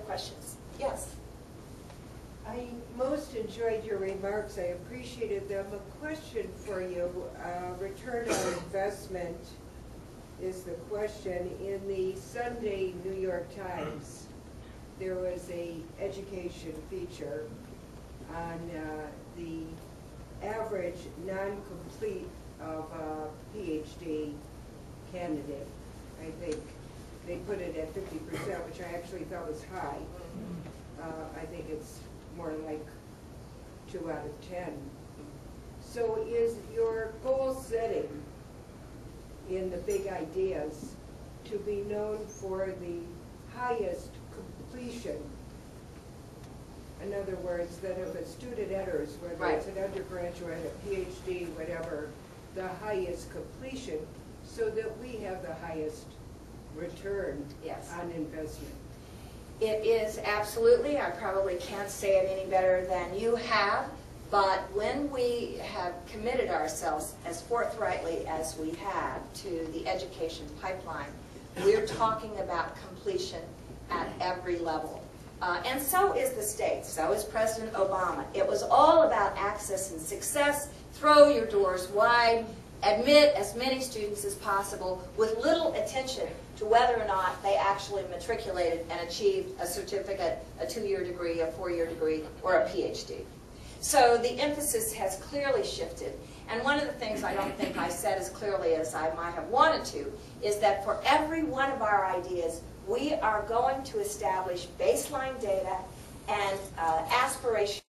questions. Yes? I most enjoyed your remarks. I appreciated them. A question for you. Return on investment is the question. In the Sunday New York Times, there was a education feature on the average non-complete of a PhD candidate. I think they put it at 50%, which I actually thought was high. I think it's more like 2 out of 10. So is your goal setting in the big ideas to be known for the highest completion? In other words, that if a student enters, whether it's an undergraduate, a PhD, whatever, the highest completion, so that we have the highest return on investment. It is absolutely. I probably can't say it any better than you have, but when we have committed ourselves as forthrightly as we have to the education pipeline, we're talking about completion at every level. And so is the state, so is President Obama. It was all about access and success. Throw your doors wide, admit as many students as possible with little attention to whether or not they actually matriculated and achieved a certificate, a 2-year degree, a 4-year degree, or a PhD. So the emphasis has clearly shifted. And one of the things I don't think I said as clearly as I might have wanted to is that for every one of our ideas, we are going to establish baseline data and aspiration